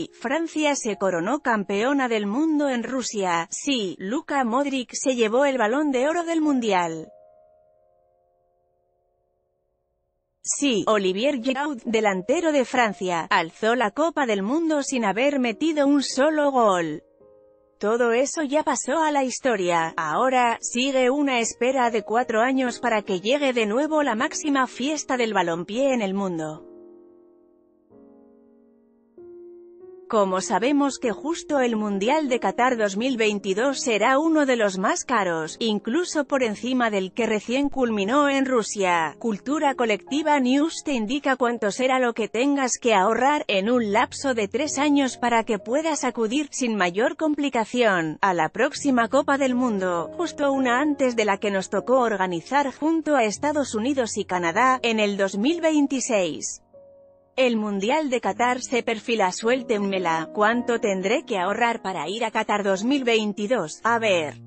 Sí, Francia se coronó campeona del mundo en Rusia. Sí, Luka Modric se llevó el Balón de Oro del Mundial. Sí, Olivier Giroud, delantero de Francia, alzó la Copa del Mundo sin haber metido un solo gol. Todo eso ya pasó a la historia. Ahora, sigue una espera de 4 años para que llegue de nuevo la máxima fiesta del balompié en el mundo. Como sabemos que justo el Mundial de Qatar 2022 será uno de los más caros, incluso por encima del que recién culminó en Rusia, Cultura Colectiva News te indica cuánto será lo que tengas que ahorrar, en un lapso de 3 años para que puedas acudir, sin mayor complicación, a la próxima Copa del Mundo, justo una antes de la que nos tocó organizar junto a Estados Unidos y Canadá, en el 2026. El Mundial de Qatar se perfila. Suéltenmela. ¿Cuánto tendré que ahorrar para ir a Qatar 2022? A ver.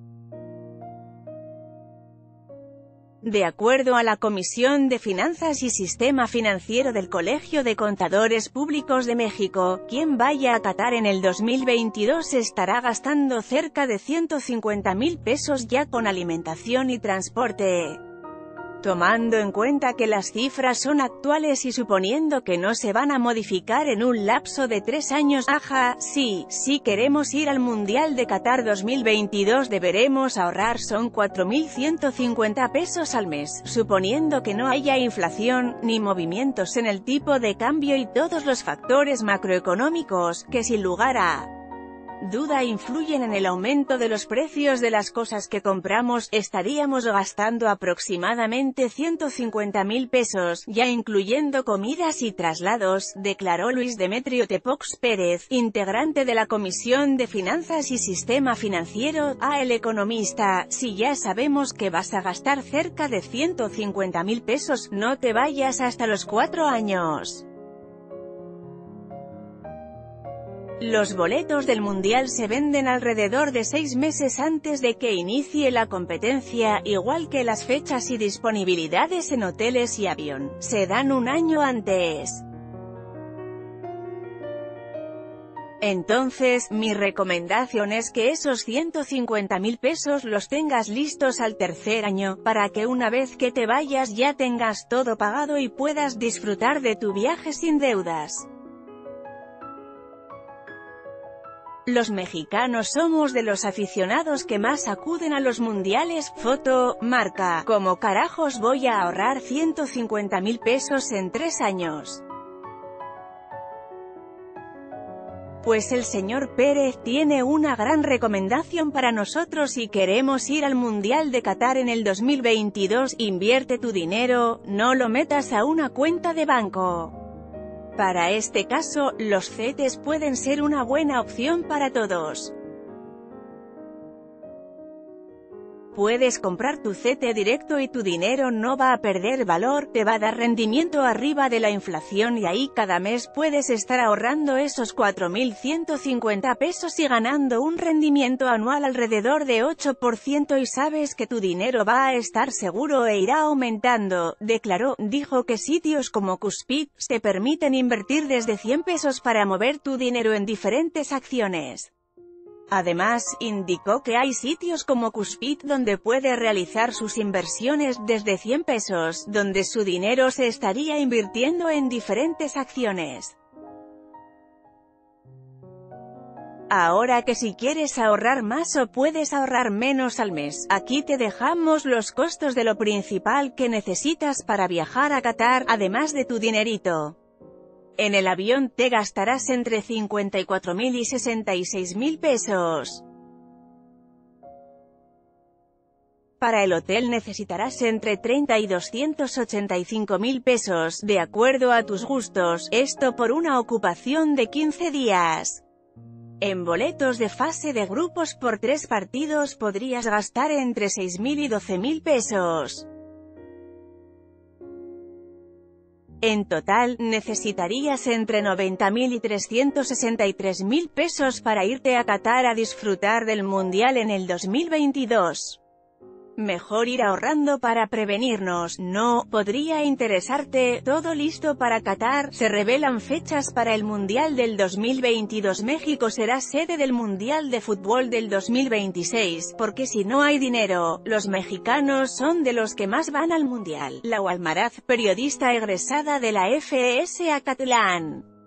De acuerdo a la Comisión de Finanzas y Sistema Financiero del Colegio de Contadores Públicos de México, quien vaya a Qatar en el 2022 estará gastando cerca de 150,000 pesos ya con alimentación y transporte. Tomando en cuenta que las cifras son actuales y suponiendo que no se van a modificar en un lapso de 3 años, sí, si queremos ir al Mundial de Qatar 2022 deberemos ahorrar son 4,150 pesos al mes, suponiendo que no haya inflación, ni movimientos en el tipo de cambio y todos los factores macroeconómicos, que sin lugar a duda influyen en el aumento de los precios de las cosas que compramos. Estaríamos gastando aproximadamente 150,000 pesos, ya incluyendo comidas y traslados, declaró Luis Demetrio Tepox Pérez, integrante de la Comisión de Finanzas y Sistema Financiero, a El Economista. Si ya sabemos que vas a gastar cerca de 150,000 pesos, no te vayas hasta los 4 años. Los boletos del Mundial se venden alrededor de 6 meses antes de que inicie la competencia, igual que las fechas y disponibilidades en hoteles y avión, se dan un año antes. Entonces, mi recomendación es que esos 150,000 pesos los tengas listos al tercer año, para que una vez que te vayas ya tengas todo pagado y puedas disfrutar de tu viaje sin deudas. Los mexicanos somos de los aficionados que más acuden a los mundiales. Foto, marca. ¿Cómo carajos voy a ahorrar 150,000 pesos en 3 años? Pues el señor Pérez tiene una gran recomendación para nosotros si queremos ir al Mundial de Qatar en el 2022. Invierte tu dinero, no lo metas a una cuenta de banco. Para este caso, los CETES pueden ser una buena opción para todos. Puedes comprar tu CETE directo y tu dinero no va a perder valor, te va a dar rendimiento arriba de la inflación y ahí cada mes puedes estar ahorrando esos 4,150 pesos y ganando un rendimiento anual alrededor de 8% y sabes que tu dinero va a estar seguro e irá aumentando, declaró. Dijo que sitios como Cuspid te permiten invertir desde 100 pesos para mover tu dinero en diferentes acciones. Además, indicó que hay sitios como Cuspid donde puede realizar sus inversiones desde 100 pesos, donde su dinero se estaría invirtiendo en diferentes acciones. Ahora que si quieres ahorrar más o puedes ahorrar menos al mes, aquí te dejamos los costos de lo principal que necesitas para viajar a Qatar, además de tu dinerito. En el avión te gastarás entre 54,000 y 66,000 pesos. Para el hotel necesitarás entre 30 y 285,000 pesos, de acuerdo a tus gustos, esto por una ocupación de 15 días. En boletos de fase de grupos por 3 partidos podrías gastar entre 6,000 y 12,000 pesos. En total, necesitarías entre 90,000 y 363,000 pesos para irte a Qatar a disfrutar del Mundial en el 2022. Mejor ir ahorrando para prevenirnos. No, podría interesarte. Todo listo para Qatar. Se revelan fechas para el Mundial del 2022. México será sede del Mundial de Fútbol del 2026, porque si no hay dinero, los mexicanos son de los que más van al Mundial. Lau Almaraz, periodista egresada de la FES Acatlán.